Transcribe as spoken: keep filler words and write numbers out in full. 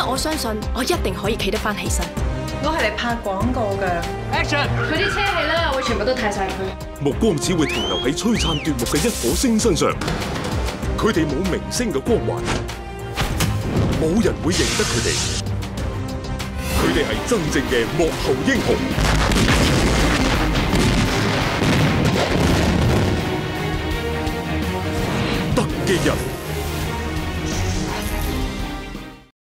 為我相信我一定可以企得翻起身。 我係嚟拍廣告嘅。 Action！ 佢啲車戲咧，我會全部都睇晒佢。 目光只會停留喺璀璨奪目嘅一顆星身上，佢哋冇明星嘅光環，冇人會認得佢哋，佢哋係真正嘅幕後英雄。